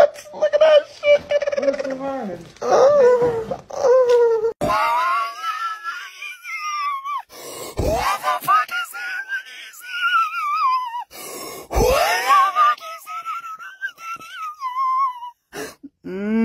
Look at that shit. What's the word? What the fuck is that? What is that? What the fuck is that? I don't know what that is.